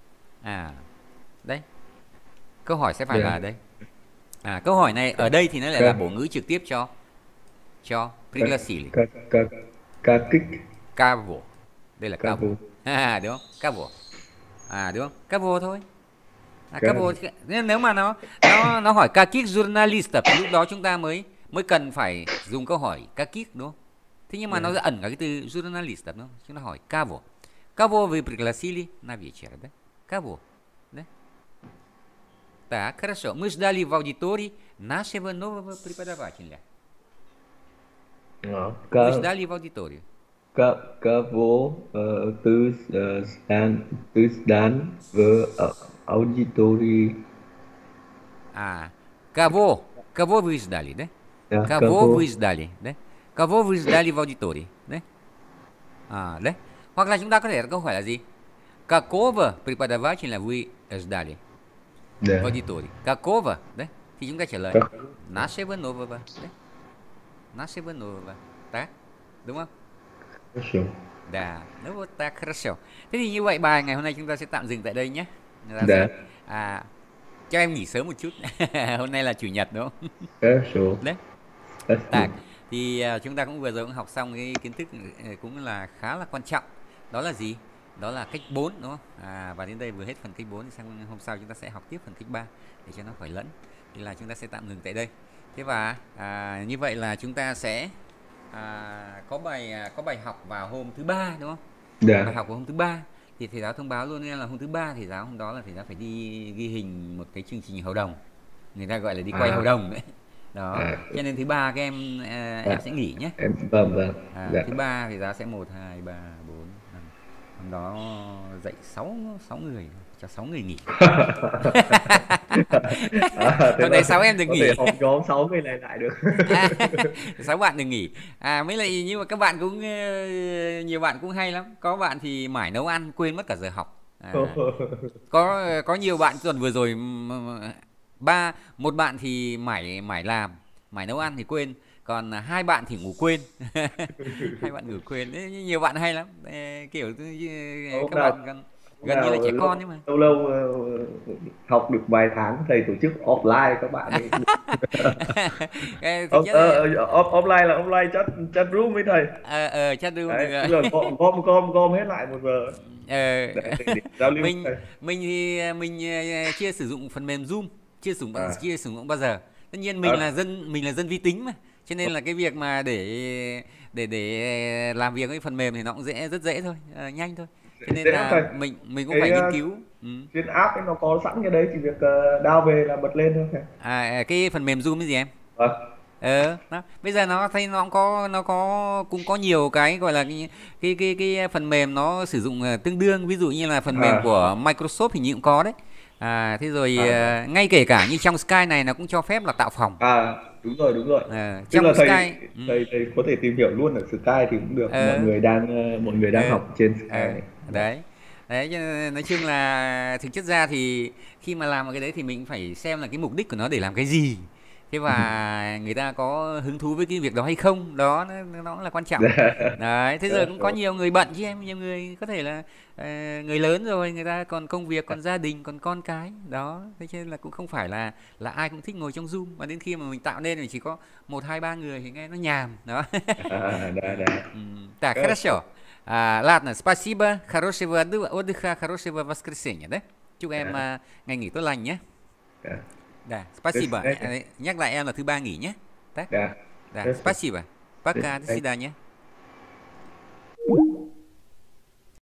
Đấy. Câu hỏi sẽ phải là ở đây. Câu hỏi này ở đây thì nó lại là bổ ngữ trực tiếp cho пригласили. Каких? Кого. Đây là кого. Đúng không? Кого. Đúng không? Кого thôi. Кого. Nếu mà nó hỏi каких журналистов thì lúc đó chúng ta mới cần phải dùng câu hỏi каких, đúng không? Thế nhưng mà nó sẽ ẩn cả cái từ журналистов, đúng không? Chúng ta hỏi кого. Кого вы пригласили на вечер, да? Кого? Да? Так, хорошо. Мы ждали в аудитории нашего нового преподавателя. Мы ждали в аудитории. Кого ты ждал в аудитории? Кого вы ждали, да? Кого вы ждали, да? Кого вы ждали в аудитории, đấy. Đấy. Hoặc là chúng ta có thể câu hỏi là gì? Какого преподавателя вы ждали в аудитории? Какого, đấy. Thì chúng ta trả lời нашего нового, đấy. Нашего нового. Так, đúng không? Хорошо. Да, ну вот так, хорошо. Thế thì như vậy bài ngày hôm nay chúng ta sẽ tạm dừng tại đây nhé. Cho em nghỉ sớm một chút. Hôm nay là chủ nhật đúng không? Хорошо. Đấy. Так. Thì chúng ta cũng vừa rồi cũng học xong cái kiến thức cũng là khá là quan trọng. Đó là gì? Đó là cách 4, đúng không? Và đến đây vừa hết phần cách 4 thì sang hôm sau chúng ta sẽ học tiếp phần cách 3 để cho nó khỏi lẫn. Thì là chúng ta sẽ tạm dừng tại đây. Thế và như vậy là chúng ta sẽ có bài học vào hôm thứ 3, đúng không? Bài học vào hôm thứ 3 thì thầy giáo thông báo luôn là hôm thứ 3 thầy giáo hôm đó là thầy giáo phải đi ghi hình một cái chương trình hầu đồng. Người ta gọi là đi quay hầu đồng đấy. Đó, cho nên thứ 3 các em sẽ nghỉ nhé. Vâng. Thứ 3 thì giá sẽ 1, 2, 3, 4, 5. Hôm đó dạy 6 người, cho 6 người nghỉ. Hôm nay 6 em được nghỉ. Có thể học nhóm 6 người này lại được. 6 bạn được nghỉ. Mấy lại nhưng mà các bạn cũng nhiều bạn cũng hay lắm. Có bạn thì mải nấu ăn quên mất cả giờ học. Có nhiều bạn tuần vừa rồi một bạn thì mải làm, mải nấu ăn thì quên, còn 2 bạn thì ngủ quên. 2 bạn ngủ quên. Nhiều bạn hay lắm, kiểu các bạn gần như là trẻ con nhưng mà lâu học được vài tháng thầy tổ chức offline các bạn ấy. Offline là offline chat room với thầy. Chat room rồi gom hết lại một giờ. Mình thì mình chưa sử dụng phần mềm Zoom, chưa sử dụng bao giờ. Tất nhiên mình là dân vi tính mà, cho nên là cái việc mà để làm việc với phần mềm thì nó cũng rất dễ thôi, nhanh thôi. Cho nên là mình cũng phải nghiên cứu. Trên app ấy nó có sẵn cái đấy, chỉ việc download về là bật lên thôi. Cái phần mềm Zoom cái gì em? Đó. Bây giờ nó thấy cũng có nhiều cái gọi là cái phần mềm nó sử dụng tương đương, ví dụ như là phần mềm của Microsoft thì cũng có đấy. Thế rồi ngay kể cả như trong Skype này nó cũng cho phép là tạo phòng. Đúng rồi. Trong là Skype thầy có thể tìm hiểu luôn ở Skype thì cũng được. Mọi người đang học trên Skype. Đấy, nói chung là thực chất ra thì khi mà làm một cái đấy thì mình phải xem là cái mục đích của nó để làm cái gì. Thế và người ta có hứng thú với cái việc đó hay không, đó nó là quan trọng. Đấy, thế giờ cũng có nhiều người bận chứ em, nhiều người có thể là người lớn rồi, người ta còn công việc, còn gia đình, còn con cái đó, thế cho nên là cũng không phải là ai cũng thích ngồi trong Zoom, mà đến khi mà mình tạo nên thì chỉ có 1, 2, 3 người thì nghe nó nhàm đó. Так, хорошо. Ладно, спасибо, хорошего отдыха, хорошего воскресенья, да? Chúc em Dạ. ngày nghỉ tốt lành nhé. Dạ. Да, спасибо. До свидания. Nhắc lại em là thứ ba nghỉ nhé. Так? Да. Да, Хорошо. спасибо. До Пока, до свидания. свидания.